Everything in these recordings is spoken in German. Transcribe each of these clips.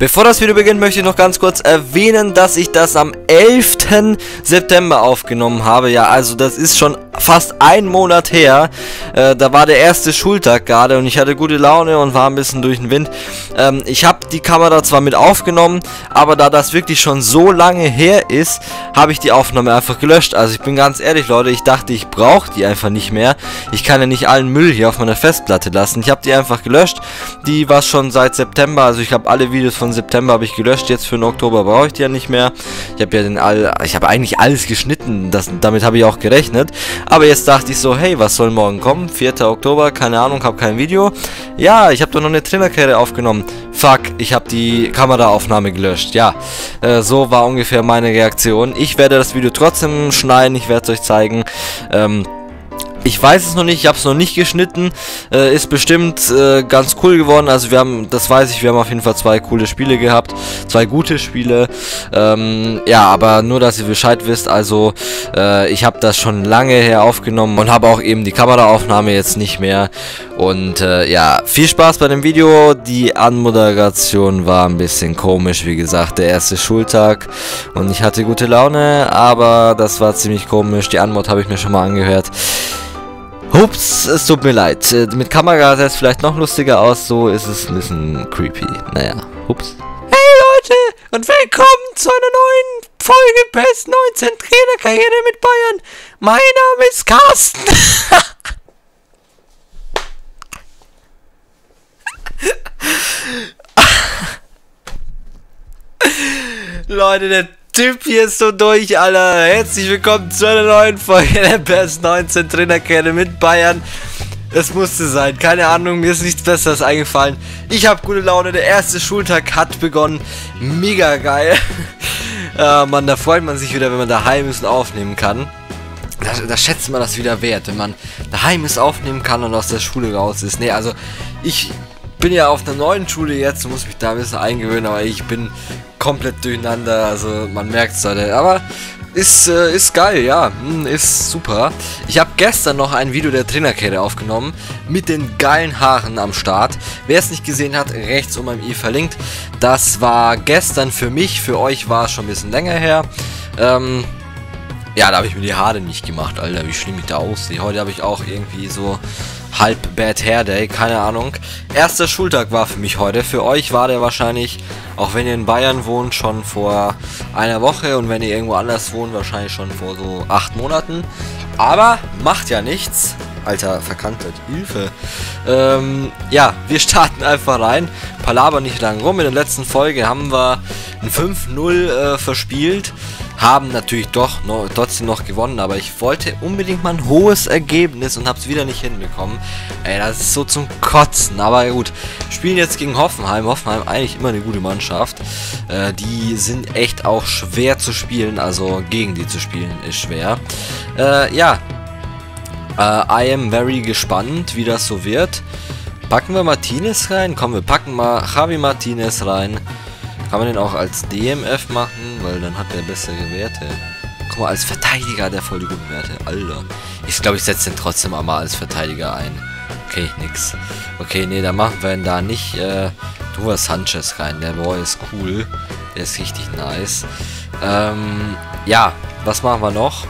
Bevor das Video beginnt, möchte ich noch ganz kurz erwähnen, dass ich das am 11. September aufgenommen habe. Ja, also das ist schon fast ein Monat her. Da war der erste Schultag gerade und ich hatte gute Laune und war ein bisschen durch den Wind. Ich habe die Kamera zwar mit aufgenommen, aber da das wirklich schon so lange her ist, habe ich die Aufnahme einfach gelöscht. Also ich bin ganz ehrlich, Leute, ich dachte, ich brauche die einfach nicht mehr. Ich kann ja nicht allen Müll hier auf meiner Festplatte lassen. Ich habe die einfach gelöscht. Die war schon seit September, also ich habe alle Videos von September habe ich gelöscht. Jetzt für den Oktober brauche ich die ja nicht mehr. Ich habe ja ich habe eigentlich alles geschnitten. Damit habe ich auch gerechnet. Aber jetzt dachte ich so, hey, was soll morgen kommen? 4. Oktober, keine Ahnung, habe kein Video. Ja, ich habe doch noch eine Trainerkarriere aufgenommen. Fuck, ich habe die Kameraaufnahme gelöscht. Ja, so war ungefähr meine Reaktion. Ich werde das Video trotzdem schneiden, ich werde es euch zeigen. Ich weiß es noch nicht, ich habe es noch nicht geschnitten, ist bestimmt ganz cool geworden, also wir haben, das weiß ich, wir haben auf jeden Fall 2 coole Spiele gehabt, 2 gute Spiele, ja, aber nur, dass ihr Bescheid wisst, also ich habe das schon lange her aufgenommen und habe auch eben die Kameraaufnahme jetzt nicht mehr und ja, viel Spaß bei dem Video. Die Anmoderation war ein bisschen komisch, wie gesagt, der erste Schultag und ich hatte gute Laune, aber das war ziemlich komisch, die Anmod habe ich mir schon mal angehört. Ups, es tut mir leid. Mit Kamera sah es vielleicht noch lustiger aus, so ist es ein bisschen creepy. Naja, ups. Hey Leute und willkommen zu einer neuen Folge PES 19 Trainerkarriere mit Bayern. Mein Name ist Carsten. Leute, der Typ hier ist so durch, Alter. Herzlich willkommen zu einer neuen Folge der PES 19 Trainerkarriere mit Bayern. Es musste sein, keine Ahnung, mir ist nichts Besseres eingefallen. Ich habe gute Laune, der erste Schultag hat begonnen. Mega geil. Mann, da freut man sich wieder, wenn man daheim ist und aufnehmen kann. Da schätzt man das wieder wert, wenn man daheim ist, aufnehmen kann und aus der Schule raus ist. Ne, also ich bin ja auf einer neuen Schule jetzt, muss mich da ein bisschen eingewöhnen, aber ich bin komplett durcheinander, also man merkt es, Leute. Aber ist geil, ja, ist super. Ich habe gestern noch ein Video der Trainerkarriere aufgenommen mit den geilen Haaren am Start. Wer es nicht gesehen hat, rechts um beim i verlinkt. Das war gestern für mich, für euch war es schon ein bisschen länger her. Ja, da habe ich mir die Haare nicht gemacht, Alter, wie schlimm ich da aussehe. Heute habe ich auch irgendwie so halb Bad Hair Day, keine Ahnung. Erster Schultag war für mich heute. Für euch war der wahrscheinlich, auch wenn ihr in Bayern wohnt, schon vor einer Woche und wenn ihr irgendwo anders wohnt, wahrscheinlich schon vor so 8 Monaten. Aber macht ja nichts. Alter, verkantet. Hilfe. Ja, wir starten einfach rein. Palaber nicht lang rum. In der letzten Folge haben wir ein 5-0 verspielt. Haben natürlich trotzdem noch gewonnen, aber ich wollte unbedingt mal ein hohes Ergebnis und habe es wieder nicht hinbekommen. Ey, das ist so zum Kotzen, aber gut. Spielen jetzt gegen Hoffenheim. Hoffenheim eigentlich immer eine gute Mannschaft. Die sind echt auch schwer zu spielen, also gegen die zu spielen ist schwer. Ja, I am very gespannt, wie das so wird. Packen wir Martinez rein? Komm, wir packen mal Javi Martinez rein. Kann man den auch als DMF machen, weil dann hat der bessere Werte. Guck mal, als Verteidiger hat der voll die guten Werte. Alter. Ich glaube, ich setze den trotzdem einmal als Verteidiger ein. Okay, nix. Okay, nee, dann machen wir ihn da nicht Duva Sanchez rein. Der Boy ist cool. Der ist richtig nice. Ja, was machen wir noch?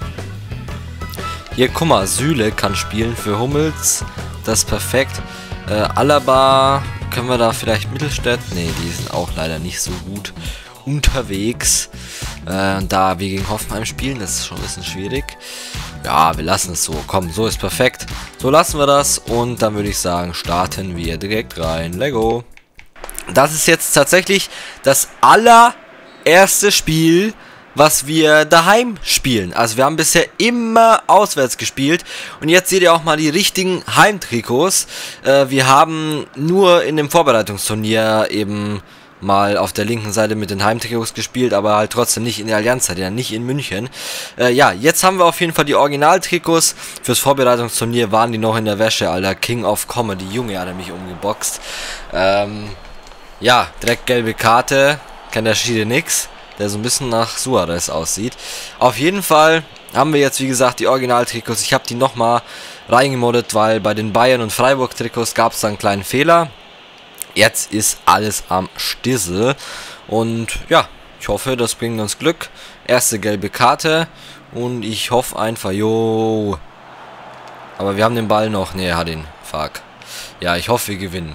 Hier, guck mal, Süle kann spielen für Hummels. Das ist perfekt. Alaba, können wir da vielleicht Mittelstädt? Ne, die sind auch leider nicht so gut unterwegs. Da wir gegen Hoffenheim spielen, das ist schon ein bisschen schwierig. Ja, wir lassen es so. Komm, so ist perfekt. So lassen wir das und dann würde ich sagen, starten wir direkt rein. Lego. Das ist jetzt tatsächlich das allererste Spiel, was wir daheim spielen. Also wir haben bisher immer auswärts gespielt und jetzt seht ihr auch mal die richtigen Heimtrikots. Wir haben nur in dem Vorbereitungsturnier eben mal auf der linken Seite mit den Heimtrikots gespielt, aber halt trotzdem nicht in der Allianz Arena, nicht in München. Ja, jetzt haben wir auf jeden Fall die Originaltrikots. Fürs Vorbereitungsturnier waren die noch in der Wäsche, Alter. King of Comedy, Junge, hat er mich umgeboxt. Ja, direkt gelbe Karte, kennt der Schiede nix. Der so ein bisschen nach Suarez aussieht. Auf jeden Fall haben wir jetzt, wie gesagt, die Original-Trikots. Ich habe die nochmal reingemoddet, weil bei den Bayern- und Freiburg-Trikots gab es da einen kleinen Fehler. Jetzt ist alles am Stissel. Und ja, ich hoffe, das bringt uns Glück. Erste gelbe Karte. Und ich hoffe einfach, jo. Aber wir haben den Ball noch. Ne, er hat ihn. Fuck. Ja, ich hoffe, wir gewinnen.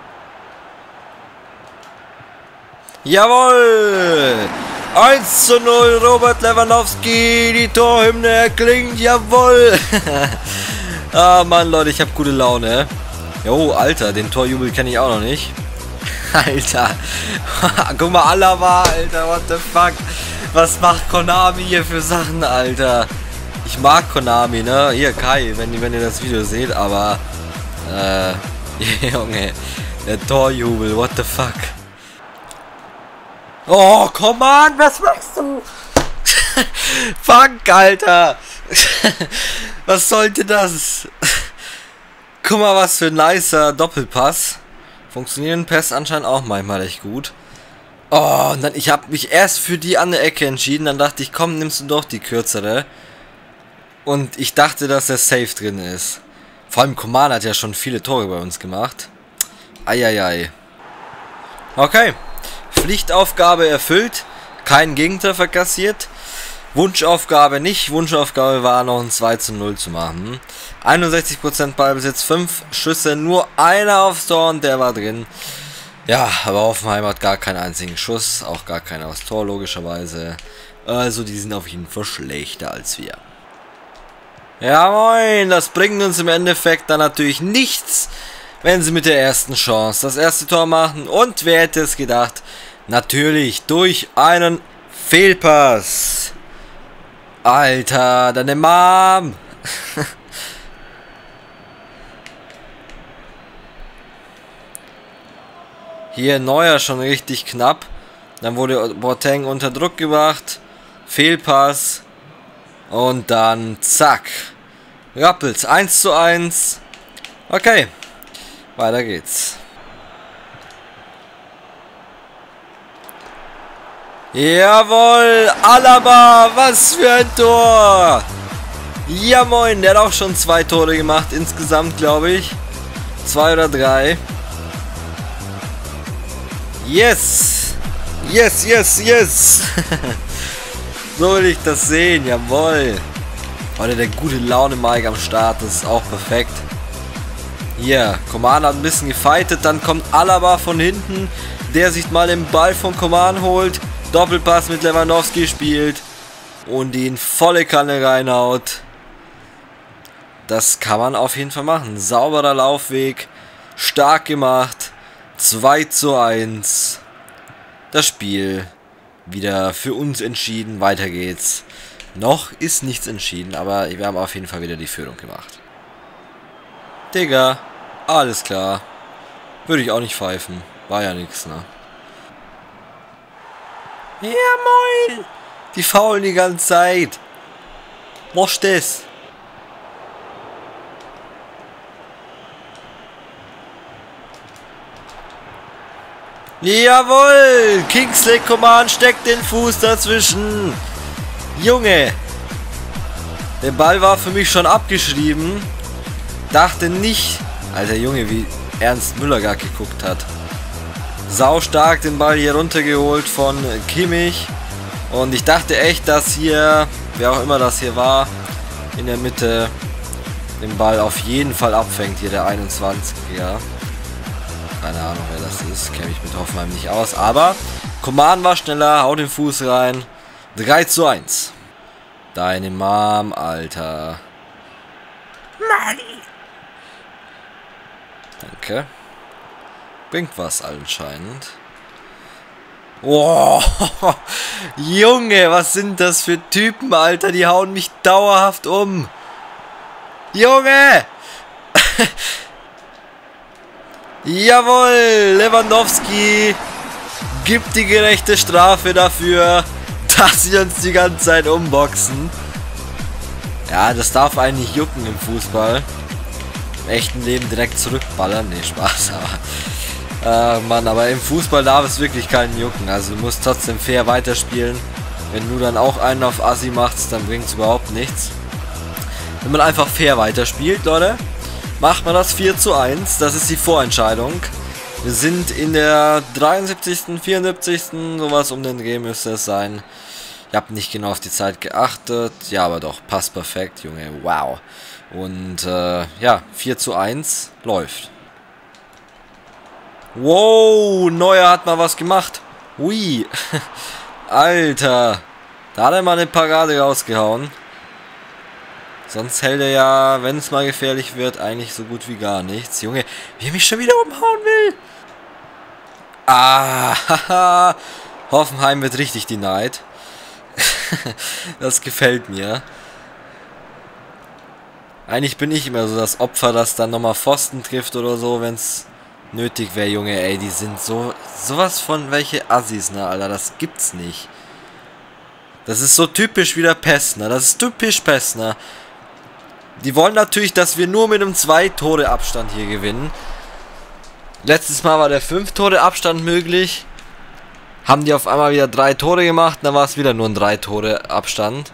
Jawohl! 1:0, Robert Lewandowski. Die Torhymne erklingt. Jawohl! Ah, Mann, Leute, ich habe gute Laune. Jo, Alter, den Torjubel kenne ich auch noch nicht. Alter. Guck mal, Alaba, Alter, what the fuck. Was macht Konami hier für Sachen, Alter? Ich mag Konami, ne? Hier, Kai, wenn ihr das Video seht, aber... Junge, der Torjubel, what the fuck. Oh, komm on, was machst du? Fuck, Alter. Was sollte das? Guck mal, was für ein nicer Doppelpass. Funktionieren Pässe anscheinend auch manchmal echt gut. Oh, und dann, ich habe mich erst für die an der Ecke entschieden. Dann dachte ich, komm, nimmst du doch die kürzere. Und ich dachte, dass der safe drin ist. Vor allem Coman hat ja schon viele Tore bei uns gemacht. Eieiei. Okay. Pflichtaufgabe erfüllt. Kein Gegentreffer kassiert. Wunschaufgabe nicht. Wunschaufgabe war noch ein 2:0 zu machen. 61% Ballbesitz, 5 Schüsse, nur einer aufs Tor und der war drin. Ja, aber Hoffenheim hat gar keinen einzigen Schuss, auch gar keiner aufs Tor logischerweise. Also die sind auf jeden Fall schlechter als wir. Ja moin, das bringt uns im Endeffekt dann natürlich nichts, wenn sie mit der ersten Chance das erste Tor machen. Und wer hätte es gedacht? Natürlich durch einen Fehlpass. Alter, deine Mom. Hier Neuer schon richtig knapp. Dann wurde Boateng unter Druck gebracht. Fehlpass. Und dann zack. Rappels 1:1. Okay. Weiter geht's. Jawohl. Alaba. Was für ein Tor. Ja moin. Der hat auch schon 2 Tore gemacht. Insgesamt glaube ich. 2 oder 3. Yes! Yes, yes, yes! So will ich das sehen, jawohl! Heute der gute Laune Mike am Start, das ist auch perfekt. Hier, Coman hat ein bisschen gefightet, dann kommt Alaba von hinten, der sich mal den Ball von Coman holt, Doppelpass mit Lewandowski spielt und ihn volle Kanne reinhaut. Das kann man auf jeden Fall machen. Sauberer Laufweg, stark gemacht. 2:1. Das Spiel wieder für uns entschieden. Weiter geht's. Noch ist nichts entschieden, aber wir haben auf jeden Fall wieder die Führung gemacht. Digga, alles klar. Würde ich auch nicht pfeifen. War ja nix, ne? Ja, moin! Die faulen die ganze Zeit. Was das? Jawohl! Kingsley Coman steckt den Fuß dazwischen. Junge! Der Ball war für mich schon abgeschrieben. Dachte nicht... Alter Junge, wie Ernst Müller gar geguckt hat. Sau stark den Ball hier runtergeholt von Kimmich. Und ich dachte echt, dass hier, wer auch immer das hier war, in der Mitte den Ball auf jeden Fall abfängt. Hier der 21er. Keine Ahnung, wer das ist. Kenne mich mit Hoffenheim nicht aus. Aber Coman war schneller. Haut den Fuß rein. 3:1. Deine Mom, Alter. Mann. Danke. Bringt was anscheinend. Oh, Junge, was sind das für Typen, Alter? Die hauen mich dauerhaft um. Junge! Jawohl, Lewandowski gibt die gerechte Strafe dafür, dass sie uns die ganze Zeit umboxen. Ja, das darf eigentlich jucken im Fußball. Im echten Leben direkt zurückballern. Ne, Spaß, aber... Mann, aber im Fußball darf es wirklich keinen jucken. Also du musst trotzdem fair weiterspielen. Wenn du dann auch einen auf Assi machst, dann bringt es überhaupt nichts. Wenn man einfach fair weiterspielt, Leute, macht man das 4:1. Das ist die Vorentscheidung. Wir sind in der 73., 74., sowas um den Dreh müsste es sein. Ich habe nicht genau auf die Zeit geachtet. Ja, aber doch, passt perfekt, Junge. Wow. Und ja, 4:1 läuft. Wow, Neuer hat mal was gemacht. Ui. Alter. Da hat er mal eine Parade rausgehauen. Sonst hält er ja, wenn es mal gefährlich wird, eigentlich so gut wie gar nichts. Junge, wie er mich schon wieder umhauen will. Ah, haha. Hoffenheim wird richtig denied. Das gefällt mir. Eigentlich bin ich immer so das Opfer, das dann nochmal Pfosten trifft oder so, wenn es nötig wäre, Junge. Ey, die sind sowas von welche Assis, ne, Alter. Das gibt's nicht. Das ist so typisch wieder Pessner. Das ist typisch Pessner. Die wollen natürlich, dass wir nur mit einem 2-Tore-Abstand hier gewinnen. Letztes Mal war der 5-Tore-Abstand möglich. Haben die auf einmal wieder 3 Tore gemacht, dann war es wieder nur ein 3-Tore-Abstand.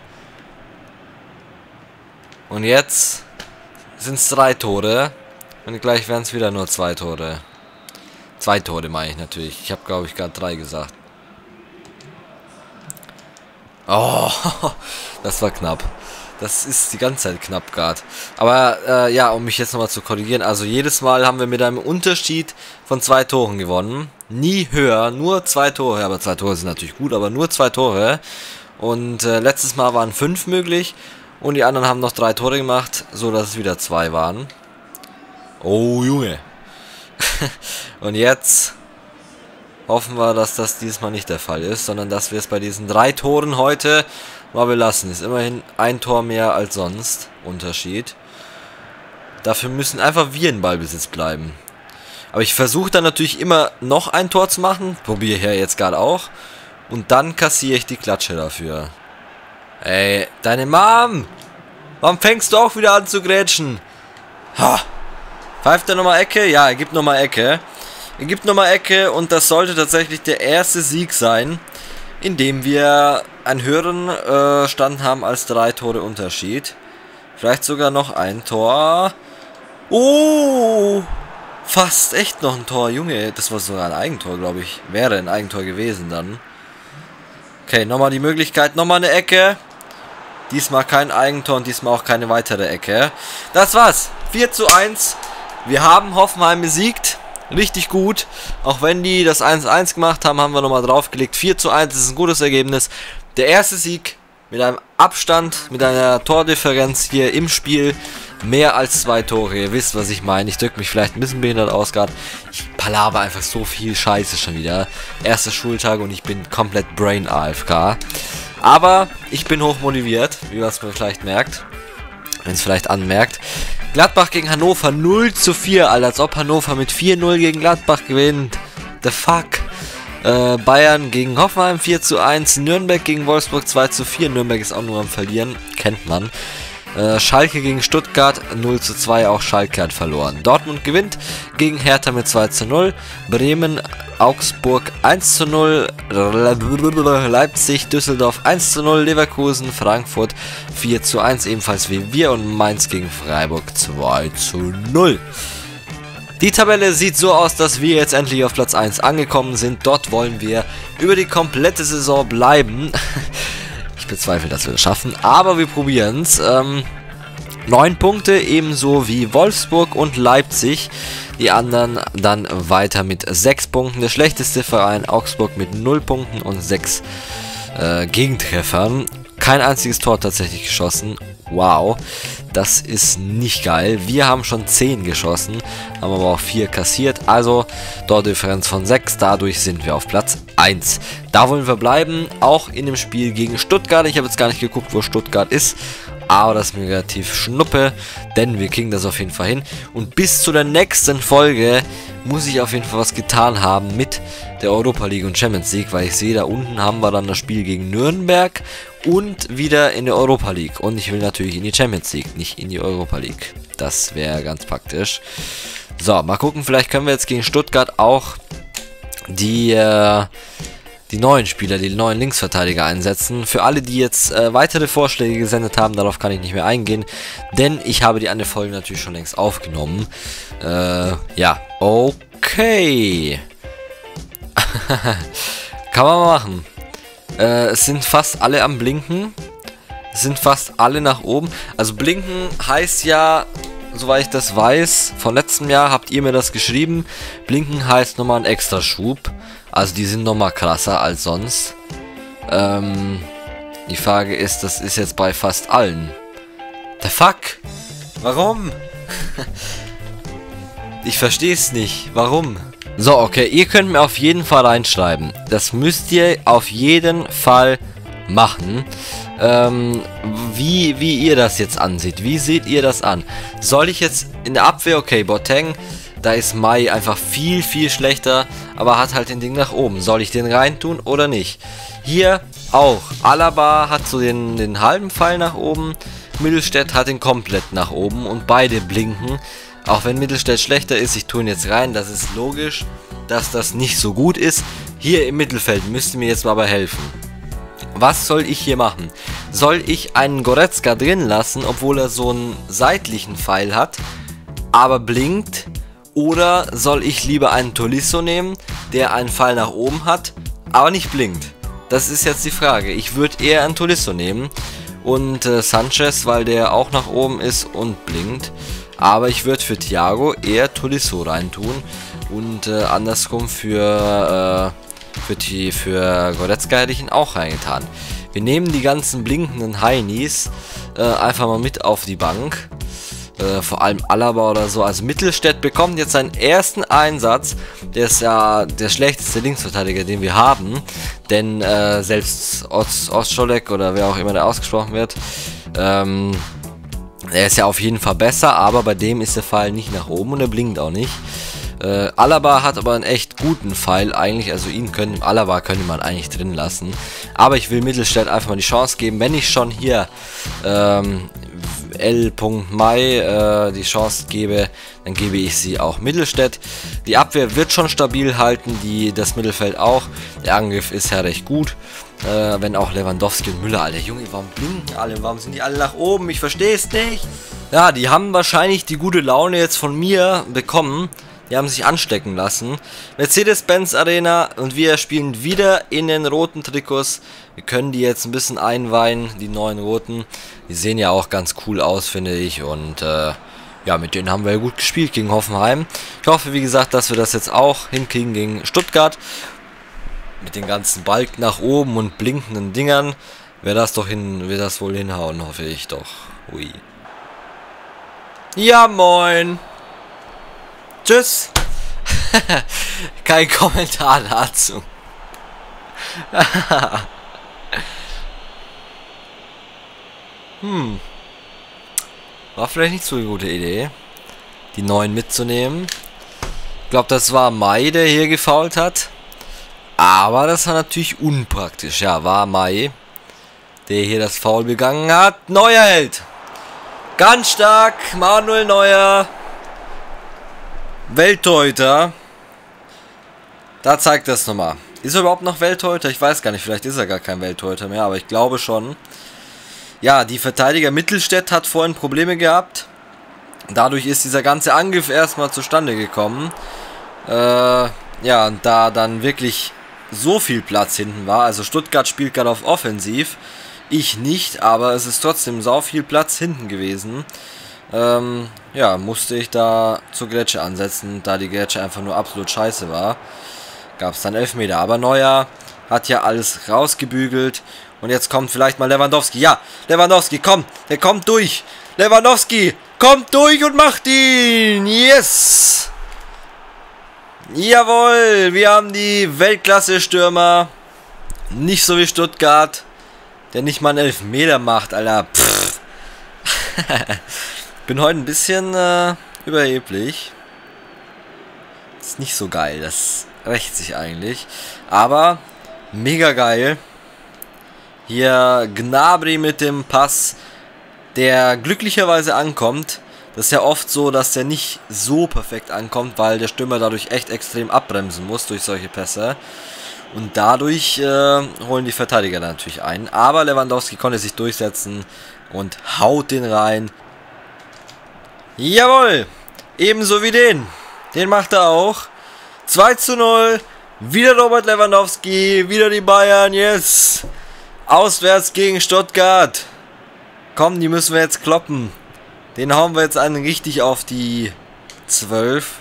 Und jetzt sind es 3 Tore. Und gleich werden es wieder nur 2 Tore. 2 Tore meine ich natürlich. Ich habe, glaube ich, gerade 3 gesagt. Oh, das war knapp. Das ist die ganze Zeit knapp gerade. Aber ja, um mich jetzt nochmal zu korrigieren. Also jedes Mal haben wir mit einem Unterschied von 2 Toren gewonnen. Nie höher, nur 2 Tore. Aber 2 Tore sind natürlich gut, aber nur 2 Tore. Und letztes Mal waren 5 möglich. Und die anderen haben noch 3 Tore gemacht, so dass es wieder 2 waren. Oh, Junge. Und jetzt hoffen wir, dass das diesmal nicht der Fall ist, sondern dass wir es bei diesen 3 Toren heute mal belassen. Ist immerhin ein Tor mehr als sonst. Unterschied. Dafür müssen einfach wir in Ballbesitz bleiben. Aber ich versuche dann natürlich immer noch ein Tor zu machen. Probiere hier jetzt gerade auch. Und dann kassiere ich die Klatsche dafür. Ey, deine Mom! Warum fängst du auch wieder an zu grätschen? Ha! Pfeift er nochmal Ecke? Ja, er gibt nochmal Ecke. Er gibt nochmal Ecke und das sollte tatsächlich der erste Sieg sein, indem wir einen höheren Stand haben als 3 Tore Unterschied. Vielleicht sogar noch ein Tor. Oh! Fast echt noch ein Tor, Junge. Das war sogar ein Eigentor, glaube ich. Wäre ein Eigentor gewesen dann. Okay, nochmal die Möglichkeit, nochmal eine Ecke. Diesmal kein Eigentor und diesmal auch keine weitere Ecke. Das war's. 4:1. Wir haben Hoffenheim besiegt. Richtig gut. Auch wenn die das 1:1 gemacht haben, haben wir nochmal draufgelegt. 4:1 ist ein gutes Ergebnis. Der erste Sieg mit einem Abstand, mit einer Tordifferenz hier im Spiel. Mehr als 2 Tore. Ihr wisst, was ich meine. Ich drücke mich vielleicht ein bisschen behindert aus gerade. Ich palaver einfach so viel Scheiße schon wieder. Erster Schultag und ich bin komplett Brain AFK. Aber ich bin hoch motiviert, wie man es vielleicht merkt. Wenn es vielleicht anmerkt. Gladbach gegen Hannover 0:4, Alter, als ob Hannover mit 4:0 gegen Gladbach gewinnt. The fuck? Bayern gegen Hoffenheim 4:1, Nürnberg gegen Wolfsburg 2:4. Nürnberg ist auch nur am Verlieren, kennt man. Schalke gegen Stuttgart 0:2, auch Schalke hat verloren. Dortmund gewinnt gegen Hertha mit 2:0. Bremen, Augsburg 1:0. Leipzig, Düsseldorf 1:0. Leverkusen, Frankfurt 4:1, ebenfalls wie wir. Und Mainz gegen Freiburg 2:0. Die Tabelle sieht so aus, dass wir jetzt endlich auf Platz 1 angekommen sind. Dort wollen wir über die komplette Saison bleiben. Ich bezweifle, dass wir das schaffen, aber wir probieren es. 9 Punkte, ebenso wie Wolfsburg und Leipzig. Die anderen dann weiter mit 6 Punkten. Der schlechteste Verein Augsburg mit 0 Punkten und 6 Gegentreffern. Kein einziges Tor tatsächlich geschossen. Wow, das ist nicht geil. Wir haben schon 10 geschossen, haben aber auch 4 kassiert. Also Tordifferenz von 6. Dadurch sind wir auf Platz 1. Da wollen wir bleiben, auch in dem Spiel gegen Stuttgart. Ich habe jetzt gar nicht geguckt, wo Stuttgart ist. Aber das ist mir relativ schnuppe, denn wir kriegen das auf jeden Fall hin. Und bis zu der nächsten Folge muss ich auf jeden Fall was getan haben mit der Europa League und Champions League, weil ich sehe, da unten haben wir dann das Spiel gegen Nürnberg und wieder in der Europa League. Und ich will natürlich in die Champions League, nicht in die Europa League. Das wäre ganz praktisch. So, mal gucken, vielleicht können wir jetzt gegen Stuttgart auch die neuen Spieler, die neuen Linksverteidiger einsetzen. Für alle, die jetzt weitere Vorschläge gesendet haben, darauf kann ich nicht mehr eingehen, denn ich habe die andere Folge natürlich schon längst aufgenommen. Ja, oh, Okay. Kann man mal machen. Es sind fast alle am Blinken. Es sind fast alle nach oben. Also blinken heißt ja, soweit ich das weiß, von letztem Jahr habt ihr mir das geschrieben. Blinken heißt nochmal ein extra Schub. Also die sind nochmal krasser als sonst. Die Frage ist, das ist jetzt bei fast allen. The fuck? Warum? Ich verstehe es nicht. Warum? So, okay, ihr könnt mir auf jeden Fall reinschreiben. Das müsst ihr auf jeden Fall machen. Wie ihr das jetzt ansieht. Wie seht ihr das an? Soll ich jetzt in der Abwehr, okay, Boateng, da ist Mai einfach viel schlechter, aber hat halt den Ding nach oben. Soll ich den reintun oder nicht? Hier auch. Alaba hat so den halben Pfeil nach oben. Mittelstädt hat den komplett nach oben und beide blinken. Auch wenn Mittelstädt schlechter ist, ich tue ihn jetzt rein. Das ist logisch, dass das nicht so gut ist. Hier im Mittelfeld müsst ihr mir jetzt mal aber helfen. Was soll ich hier machen? Soll ich einen Goretzka drin lassen, obwohl er so einen seitlichen Pfeil hat, aber blinkt? Oder soll ich lieber einen Tolisso nehmen, der einen Pfeil nach oben hat, aber nicht blinkt? Das ist jetzt die Frage. Ich würde eher einen Tolisso nehmen und Sanchez, weil der auch nach oben ist und blinkt. Aber ich würde für Thiago eher Tolisso reintun und andersrum für Goretzka hätte ich ihn auch reingetan. Wir nehmen die ganzen blinkenden Heinis einfach mal mit auf die Bank. Vor allem Alaba oder so. Also Mittelstädt bekommt jetzt seinen ersten Einsatz. Der ist ja der schlechteste Linksverteidiger, den wir haben. Denn selbst Ostscholek oder wer auch immer der ausgesprochen wird, er ist ja auf jeden Fall besser, aber bei dem ist der Pfeil nicht nach oben und er blinkt auch nicht. Alaba hat aber einen echt guten Pfeil eigentlich, also Alaba könnte man eigentlich drin lassen. Aber ich will Mittelstädt einfach mal die Chance geben, wenn ich schon hier L.Mai die Chance gebe, dann gebe ich sie auch Mittelstädt. Die Abwehr wird schon stabil halten, das Mittelfeld auch. Der Angriff ist ja recht gut. Wenn auch Lewandowski und Müller, Alter, Junge, warum blinken alle? Warum sind die alle nach oben? Ich verstehe es nicht. Ja, die haben wahrscheinlich die gute Laune jetzt von mir bekommen. Die haben sich anstecken lassen. Mercedes-Benz Arena und wir spielen wieder in den roten Trikots. Wir können die jetzt ein bisschen einweihen, die neuen roten. Die sehen ja auch ganz cool aus, finde ich. Und ja, mit denen haben wir ja gut gespielt gegen Hoffenheim. Ich hoffe, wie gesagt, dass wir das jetzt auch hinkriegen gegen Stuttgart. Mit den ganzen Balken nach oben und blinkenden Dingern wird das wohl hinhauen, hoffe ich doch. Ui. Ja, moin. Tschüss. Kein Kommentar dazu. War vielleicht nicht so eine gute Idee, die neuen mitzunehmen. Ich glaube, das war Mai, der hier gefoult hat. Aber das war natürlich unpraktisch. Ja, war Mai, der hier das Foul begangen hat. Neuer Held. Ganz stark. Manuel Neuer. Welttorhüter. Da zeigt das nochmal. Ist er überhaupt noch Welttorhüter? Ich weiß gar nicht. Vielleicht ist er gar kein Welttorhüter mehr. Aber ich glaube schon. Ja, die Verteidiger Mittelstädt hat vorhin Probleme gehabt. Dadurch ist dieser ganze Angriff erstmal zustande gekommen. Ja, und da dann wirklich so viel Platz hinten war. Also Stuttgart spielt gerade auf Offensiv. Ich nicht, aber es ist trotzdem sau viel Platz hinten gewesen. Ja, musste ich da zur Grätsche ansetzen, da die Grätsche einfach nur absolut scheiße war. Gab es dann Elfmeter. Aber Neuer hat ja alles rausgebügelt. Und jetzt kommt vielleicht mal Lewandowski. Ja, Lewandowski, komm, der kommt durch. Lewandowski kommt durch und macht ihn. Yes! Jawohl, wir haben die Weltklasse-Stürmer. Nicht so wie Stuttgart, der nicht mal einen Elfmeter macht, Alter. Pff. Bin heute ein bisschen überheblich. Ist nicht so geil, das rächt sich eigentlich. Aber mega geil. Hier Gnabry mit dem Pass, der glücklicherweise ankommt. Das ist ja oft so, dass der nicht so perfekt ankommt, weil der Stürmer dadurch echt extrem abbremsen muss durch solche Pässe. Und dadurch holen die Verteidiger natürlich ein. Aber Lewandowski konnte sich durchsetzen und haut den rein. Jawohl! Ebenso wie den. Den macht er auch. 2:0. Wieder Robert Lewandowski. Wieder die Bayern. Yes. Auswärts gegen Stuttgart. Komm, die müssen wir jetzt kloppen. Den hauen wir jetzt einen richtig auf die 12.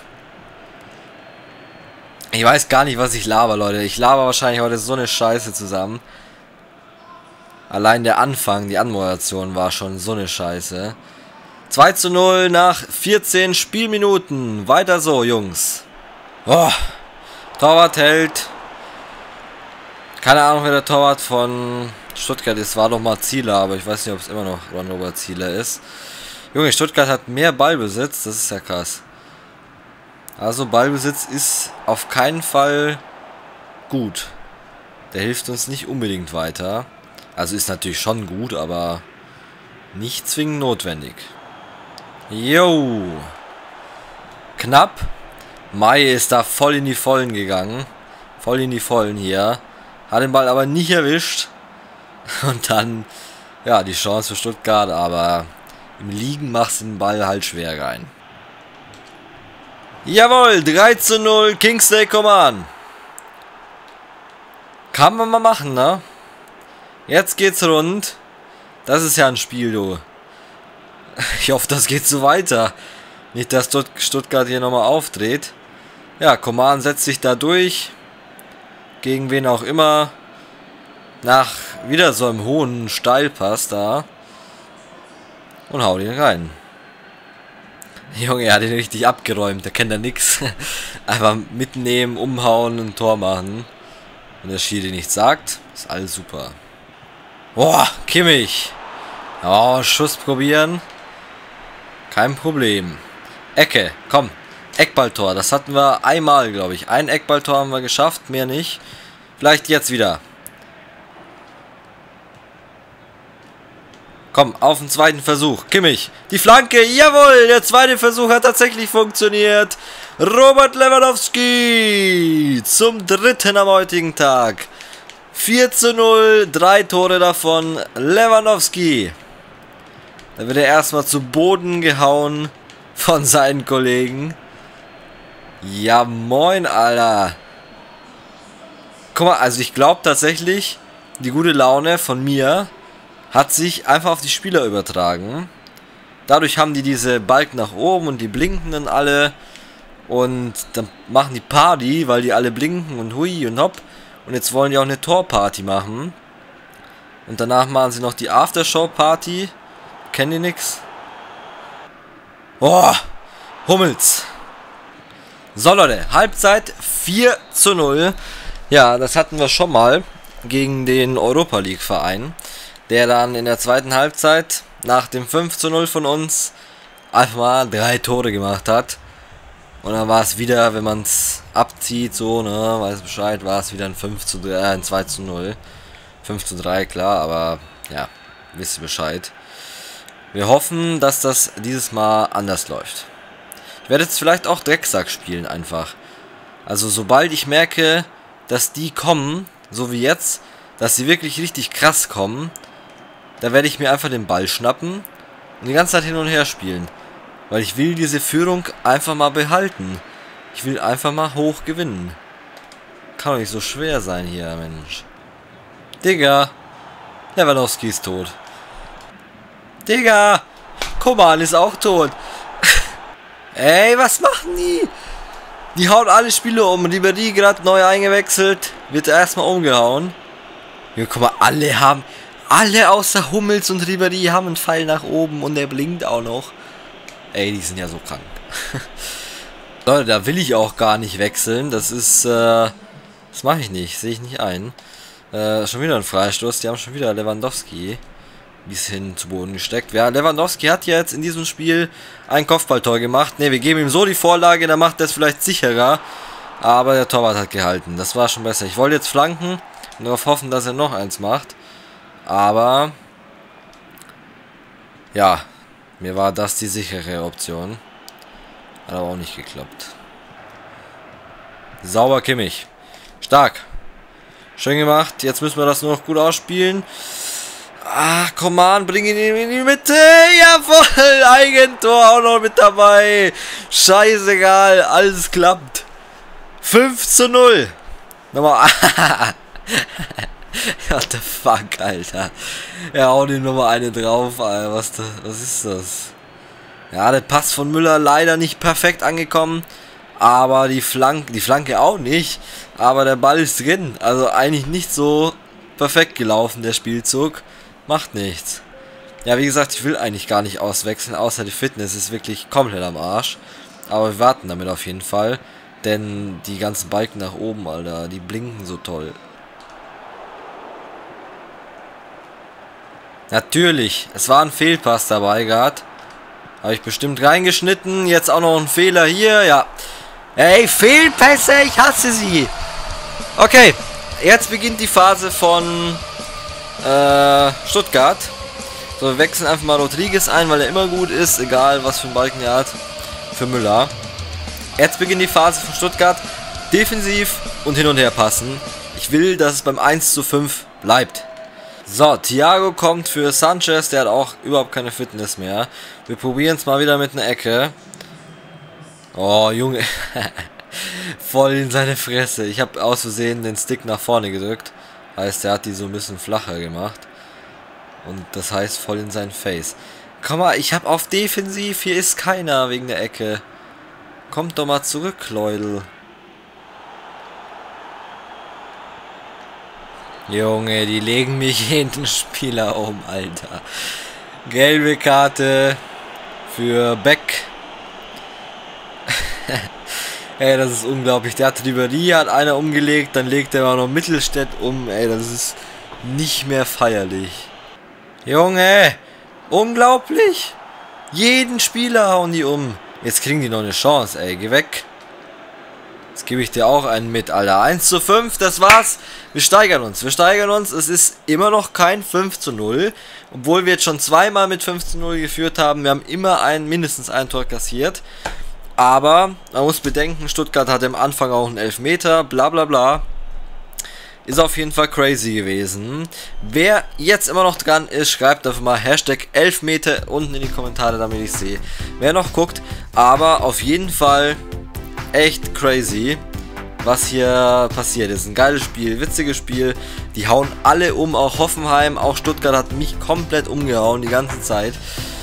Ich weiß gar nicht, was ich laber, Leute. Ich laber wahrscheinlich heute so eine Scheiße zusammen. Allein der Anfang, die Anmoderation war schon so eine Scheiße. 2:0 nach 14 Spielminuten. Weiter so, Jungs. Oh, Torwart hält. Keine Ahnung, wer der Torwart von Stuttgart ist. War doch mal Zieler, aber ich weiß nicht, ob es immer noch Ron-Robert Zieler ist. Junge, Stuttgart hat mehr Ballbesitz. Das ist ja krass. Also Ballbesitz ist auf keinen Fall gut. Der hilft uns nicht unbedingt weiter. Also ist natürlich schon gut, aber nicht zwingend notwendig. Jo. Knapp. Mai ist da voll in die Vollen gegangen. Voll in die Vollen hier. Hat den Ball aber nicht erwischt. Und dann, ja, die Chance für Stuttgart, aber im Liegen macht den Ball halt schwer rein. Jawohl, 3:0, Kingsley Coman. Kann man mal machen, ne? Jetzt geht's rund. Das ist ja ein Spiel, du. Ich hoffe, das geht so weiter. Nicht, dass Stuttgart hier nochmal aufdreht. Ja, Coman setzt sich da durch. Gegen wen auch immer. Nach wieder so einem hohen Steilpass da. Und haut ihn rein. Junge, er hat ihn richtig abgeräumt. Da kennt er nix. Einfach mitnehmen, umhauen, ein Tor machen. Wenn der Schiri nichts sagt, ist alles super. Boah, Kimmich. Oh, Schuss probieren. Kein Problem. Ecke, komm. Eckballtor, das hatten wir einmal, glaube ich. Ein Eckballtor haben wir geschafft, mehr nicht. Vielleicht jetzt wieder. Komm, auf den zweiten Versuch. Kimmich, die Flanke, jawohl, der zweite Versuch hat tatsächlich funktioniert. Robert Lewandowski zum dritten am heutigen Tag. 4:0, 3 Tore davon Lewandowski. Da wird er erstmal zu Boden gehauen von seinen Kollegen. Ja, moin, Alter. Guck mal, also ich glaube tatsächlich, die gute Laune von mir hat sich einfach auf die Spieler übertragen. Dadurch haben die diese Balken nach oben und die blinken dann alle. Und dann machen die Party, weil die alle blinken und hui und hopp. Und jetzt wollen die auch eine Torparty machen. Und danach machen sie noch die Aftershow-Party. Kennen die nix? Boah, Hummels. So Leute, Halbzeit 4:0. Ja, das hatten wir schon mal gegen den Europa League Verein, der dann in der zweiten Halbzeit nach dem 5:0 von uns einfach mal 3 Tore gemacht hat. Und dann war es wieder, wenn man es abzieht, so, ne, weiß Bescheid, war es wieder ein 2:0. 5:3, klar, aber ja, wisst ihr Bescheid. Wir hoffen, dass das dieses Mal anders läuft. Ich werde jetzt vielleicht auch Drecksack spielen einfach. Also sobald ich merke, dass die kommen, so wie jetzt, dass sie wirklich richtig krass kommen, da werde ich mir einfach den Ball schnappen und die ganze Zeit hin und her spielen. Weil ich will diese Führung einfach mal behalten. Ich will einfach mal hoch gewinnen. Kann doch nicht so schwer sein hier, Mensch. Digga. Lewandowski ist tot. Digga. Coman ist auch tot. Ey, was machen die? Die hauen alle Spiele um. Ribéry gerade neu eingewechselt. Wird erstmal umgehauen. Ja, guck mal, alle außer Hummels und Ribéry haben einen Pfeil nach oben und der blinkt auch noch. Ey, die sind ja so krank. Leute, da will ich auch gar nicht wechseln. Das ist, das mache ich nicht. Sehe ich nicht ein. Schon wieder ein Freistoß. Die haben schon wieder Lewandowski bis hin zu Boden gesteckt. Ja, Lewandowski hat ja jetzt in diesem Spiel ein Kopfballtor gemacht. Ne, wir geben ihm so die Vorlage, dann macht er es vielleicht sicherer. Aber der Torwart hat gehalten. Das war schon besser. Ich wollte jetzt flanken und darauf hoffen, dass er noch eins macht. Aber ja, mir war das die sichere Option. Hat aber auch nicht geklappt. Sauber Kimmich. Stark. Schön gemacht. Jetzt müssen wir das nur noch gut ausspielen. Ah, Coman, bring ihn in die Mitte. Jawohl, Eigentor auch noch mit dabei. Scheißegal, alles klappt. 5:0. Nochmal. What the fuck, Alter. Er haut ihm nochmal eine drauf, Alter. Was ist das? Ja, der Pass von Müller leider nicht perfekt angekommen. Aber die Flanke auch nicht. Aber der Ball ist drin. Also eigentlich nicht so perfekt gelaufen, der Spielzug. Macht nichts. Ja, wie gesagt, ich will eigentlich gar nicht auswechseln. Außer die Fitness ist wirklich komplett am Arsch. Aber wir warten damit auf jeden Fall. Denn die ganzen Balken nach oben, Alter, die blinken so toll. Natürlich, es war ein Fehlpass dabei gerade. Habe ich bestimmt reingeschnitten. Jetzt auch noch ein Fehler hier, ja. Ey, Fehlpässe, ich hasse sie. Okay, jetzt beginnt die Phase von Stuttgart. So, wir wechseln einfach mal Rodriguez ein, weil er immer gut ist, egal was für einen Balken er hat. Für Müller. Jetzt beginnt die Phase von Stuttgart. Defensiv und hin und her passen. Ich will, dass es beim 1:5 bleibt. So, Thiago kommt für Sanchez. Der hat auch überhaupt keine Fitness mehr. Wir probieren es mal wieder mit einer Ecke. Oh, Junge. Voll in seine Fresse. Ich habe aus Versehen den Stick nach vorne gedrückt. Heißt, der hat die so ein bisschen flacher gemacht. Und das heißt voll in sein Face. Komm mal, ich habe auf Defensiv. Hier ist keiner wegen der Ecke. Kommt doch mal zurück, Leute. Junge, die legen mich jeden Spieler um, Alter. Gelbe Karte für Beck. Ey, das ist unglaublich. Der hat Ribéry, hat einer umgelegt, dann legt er auch noch Mittelstädt um. Ey, das ist nicht mehr feierlich. Junge, unglaublich. Jeden Spieler hauen die um. Jetzt kriegen die noch eine Chance, ey. Geh weg. Jetzt gebe ich dir auch einen mit, Alter. 1:5, das war's. Wir steigern uns. Es ist immer noch kein 5:0. Obwohl wir jetzt schon zweimal mit 5:0 geführt haben. Wir haben immer mindestens ein Tor kassiert. Aber man muss bedenken, Stuttgart hatte am Anfang auch einen Elfmeter. Bla bla bla. Ist auf jeden Fall crazy gewesen. Wer jetzt immer noch dran ist, schreibt einfach mal Hashtag Elfmeter unten in die Kommentare, damit ich sehe, wer noch guckt. Aber auf jeden Fall echt crazy, was hier passiert ist. Ein geiles Spiel, witziges Spiel. Die hauen alle um, auch Hoffenheim, auch Stuttgart hat mich komplett umgehauen die ganze Zeit.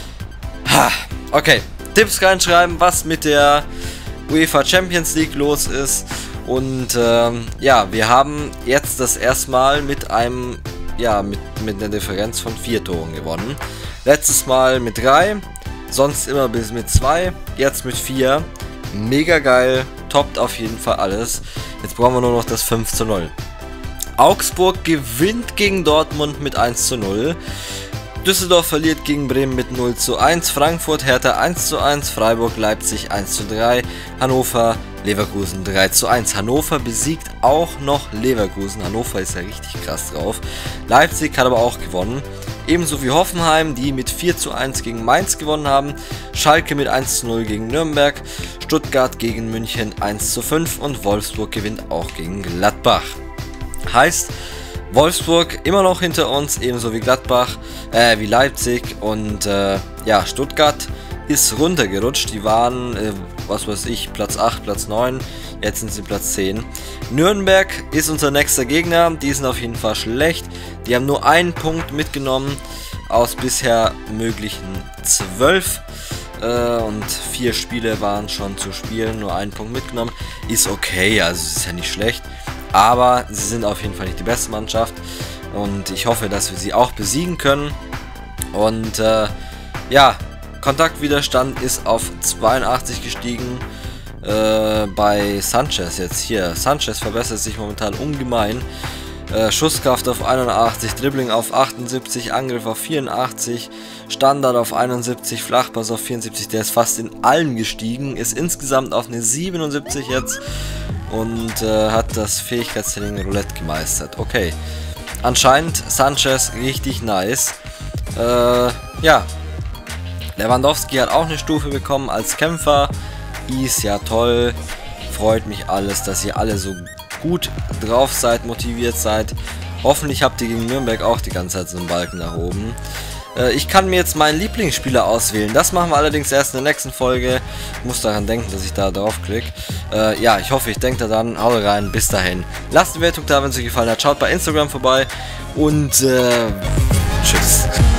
Okay, Tipps reinschreiben, was mit der UEFA Champions League los ist. Und ja, wir haben jetzt das erstmal mit einem, ja, mit einer Differenz von 4 Toren gewonnen. Letztes Mal mit 3, sonst immer bis mit 2, jetzt mit 4. Mega geil, toppt auf jeden Fall alles. Jetzt brauchen wir nur noch das 5:0. Augsburg gewinnt gegen Dortmund mit 1:0. Düsseldorf verliert gegen Bremen mit 0:1. Frankfurt, Hertha 1:1. Freiburg, Leipzig 1:3. Hannover, Leverkusen 3:1. Hannover besiegt auch noch Leverkusen. Hannover ist ja richtig krass drauf. Leipzig hat aber auch gewonnen. Ebenso wie Hoffenheim, die mit 4:1 gegen Mainz gewonnen haben. Schalke mit 1:0 gegen Nürnberg. Stuttgart gegen München 1:5. Und Wolfsburg gewinnt auch gegen Gladbach. Heißt, Wolfsburg immer noch hinter uns, ebenso wie Gladbach, wie Leipzig. Und ja, Stuttgart ist runtergerutscht. Die waren, was weiß ich, Platz 8, Platz 9. Jetzt sind sie Platz 10. Nürnberg ist unser nächster Gegner. Die sind auf jeden Fall schlecht. Die haben nur einen Punkt mitgenommen aus bisher möglichen 12. Und 4 Spiele waren schon zu spielen. Nur einen Punkt mitgenommen. Ist okay, also ist ja nicht schlecht. Aber sie sind auf jeden Fall nicht die beste Mannschaft. Und ich hoffe, dass wir sie auch besiegen können. Und ja, Kontaktwiderstand ist auf 82 gestiegen. Bei Sanchez jetzt hier. Sanchez verbessert sich momentan ungemein. Schusskraft auf 81, Dribbling auf 78, Angriff auf 84, Standard auf 71, Flachpass auf 74. Der ist fast in allen gestiegen. Ist insgesamt auf eine 77 jetzt. Und hat das Fähigkeitstraining Roulette gemeistert. Okay. Anscheinend Sanchez richtig nice. Ja. Lewandowski hat auch eine Stufe bekommen als Kämpfer. Ist ja toll. Freut mich alles, dass ihr alle so gut drauf seid, motiviert seid. Hoffentlich habt ihr gegen Nürnberg auch die ganze Zeit so einen Balken nach oben. Ich kann mir jetzt meinen Lieblingsspieler auswählen. Das machen wir allerdings erst in der nächsten Folge. Ich muss daran denken, dass ich da drauf klicke. Ja, ich hoffe, ich denke daran. Haut rein, bis dahin. Lasst eine Bewertung da, wenn es euch gefallen hat. Schaut bei Instagram vorbei und tschüss.